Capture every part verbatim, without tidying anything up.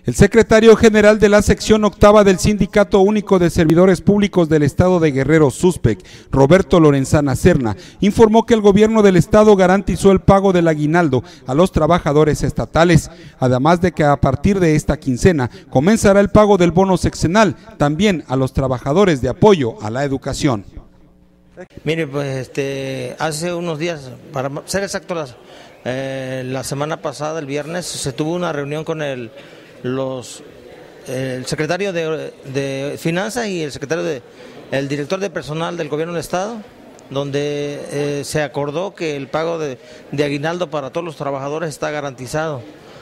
El secretario general de la sección octava del Sindicato Único de Servidores Públicos del Estado de Guerrero, SUSPEC, Roberto Lorenzana Serna, informó que el gobierno del estado garantizó el pago del aguinaldo a los trabajadores estatales, además de que a partir de esta quincena comenzará el pago del bono sexenal, también a los trabajadores de apoyo a la educación. Mire, pues este, hace unos días, para ser exactos, eh, la semana pasada, el viernes, se tuvo una reunión con el los el secretario de, de Finanzas y el secretario de el director de personal del gobierno del estado, donde eh, se acordó que el pago de, de aguinaldo para todos los trabajadores está garantizado.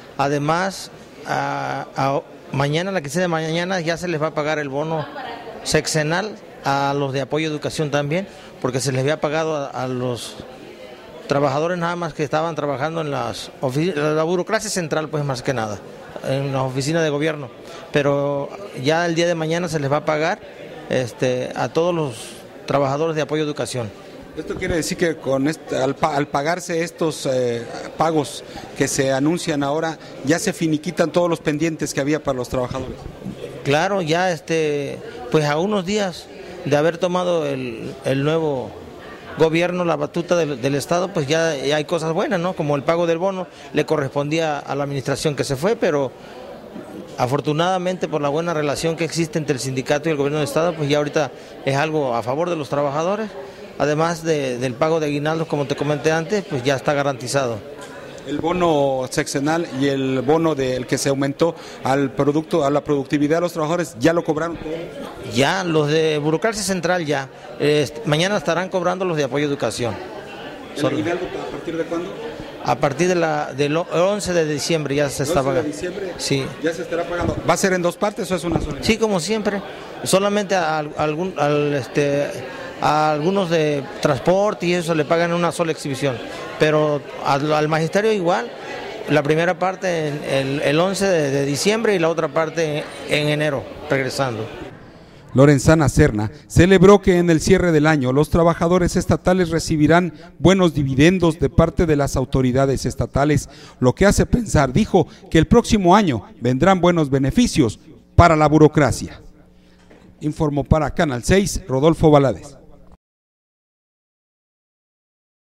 Además, a, a, mañana, a la quincena de mañana, ya se les va a pagar el bono sexenal a los de apoyo a educación también, porque se les había pagado a, a los trabajadores nada más que estaban trabajando en las oficinas, la burocracia central, pues más que nada, en las oficinas de gobierno, pero ya el día de mañana se les va a pagar este, a todos los trabajadores de apoyo a educación. Esto quiere decir que con este, al, al pagarse estos eh, pagos que se anuncian ahora, ya se finiquitan todos los pendientes que había para los trabajadores. Claro, ya este, pues a unos días de haber tomado el, el nuevo gobierno la batuta del, del estado, pues ya, ya hay cosas buenas, ¿no? Como el pago del bono le correspondía a la administración que se fue, pero afortunadamente por la buena relación que existe entre el sindicato y el gobierno del estado, pues ya ahorita es algo a favor de los trabajadores, además de, del pago de aguinaldos, como te comenté antes, pues ya está garantizado. El bono sexenal y el bono del que se aumentó al producto, a la productividad de los trabajadores, ¿ya lo cobraron? Ya, los de burocracia central ya. Eh, mañana estarán cobrando los de apoyo a educación. ¿El aguinaldo a partir de cuándo? A partir de la, del once de diciembre ya se está pagando. ¿once de diciembre? Sí. ¿Ya se estará pagando? ¿Va a ser en dos partes o es una sola? Sí, como siempre. Solamente a, a, algún, al, este, a algunos de transporte y eso le pagan una sola exhibición. Pero al, al magisterio igual, la primera parte en el, el once de, de diciembre y la otra parte en enero, regresando. Lorenzana Serna celebró que en el cierre del año los trabajadores estatales recibirán buenos dividendos de parte de las autoridades estatales, lo que hace pensar, dijo, que el próximo año vendrán buenos beneficios para la burocracia. Informó para Canal seis, Rodolfo Valadez.